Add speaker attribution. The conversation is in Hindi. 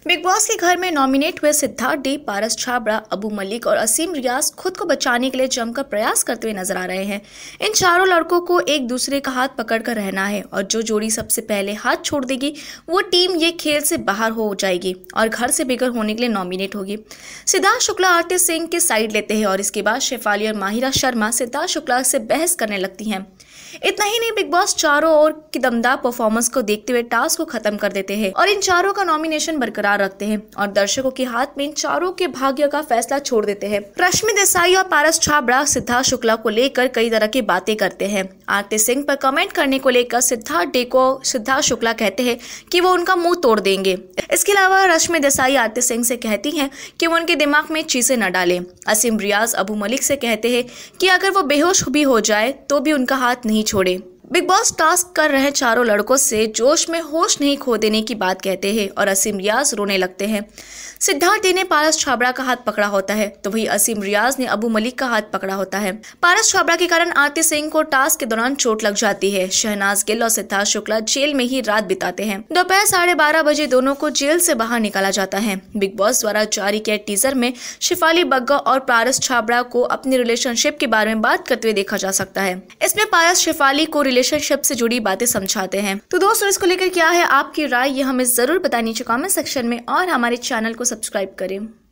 Speaker 1: बिग बॉस के घर में नॉमिनेट हुए सिद्धार्थ डे, पारस छाबड़ा, अबू मलिक और असीम रियाज खुद को बचाने के लिए जमकर प्रयास करते हुए नजर आ रहे हैं। इन चारों लड़कों को एक दूसरे का हाथ पकड़कर रहना है और जो जोड़ी सबसे पहले हाथ छोड़ देगी वो टीम ये खेल से बाहर हो जाएगी और घर से बेघर होने के लिए नॉमिनेट होगी। सिद्धार्थ शुक्ला आरती सिंह की साइड लेते हैं और इसके बाद शेफाली और माहिरा शर्मा सिद्धार्थ शुक्ला से बहस करने लगती हैं। इतना ही नहीं, बिग बॉस चारों ओर की दमदार परफॉर्मेंस को देखते हुए टास्क को खत्म कर देते हैं और इन चारों का नॉमिनेशन बरकरार रखते हैं और दर्शकों के हाथ में इन चारों के भाग्य का फैसला छोड़ देते हैं। रश्मि देसाई और पारस छाबड़ा सिद्धार्थ शुक्ला को लेकर कई तरह की बातें करते हैं। आरती सिंह पर कमेंट करने को लेकर सिद्धार्थ डे को सिद्धार्थ शुक्ला कहते हैं कि वो उनका मुंह तोड़ देंगे। इसके अलावा रश्मि देसाई आरती सिंह से कहती हैं कि वो उनके दिमाग में चीजें न डालें। असीम रियाज अबू मलिक से कहते हैं कि अगर वो बेहोश भी हो जाए तो भी उनका हाथ नहीं छोड़े। बिग बॉस टास्क कर रहे चारों लड़कों से जोश में होश नहीं खो देने की बात कहते हैं और असीम रियाज रोने लगते हैं। सिद्धार्थ डे ने पारस छाबड़ा का हाथ पकड़ा होता है तो वही असीम रियाज ने अबू मलिक का हाथ पकड़ा होता है। पारस छाबड़ा के कारण आरती सिंह को टास्क के दौरान चोट लग जाती है। शहनाज गिल और सिद्धार्थ शुक्ला जेल में ही रात बिताते हैं। दोपहर 12:30 बजे दोनों को जेल से बाहर निकाला जाता है। बिग बॉस द्वारा जारी किए टीजर में शेफाली बग्गा और पारस छाबड़ा को अपनी रिलेशनशिप के बारे में बात करते हुए देखा जा सकता है। इसमें पारस शेफाली को रिलेशनशिप से जुड़ी बातें समझाते हैं। तो दोस्तों, इसको लेकर क्या है आपकी राय, ये हमें जरूर बताइए नीचे कमेंट सेक्शन में और हमारे चैनल को सब्सक्राइब करें।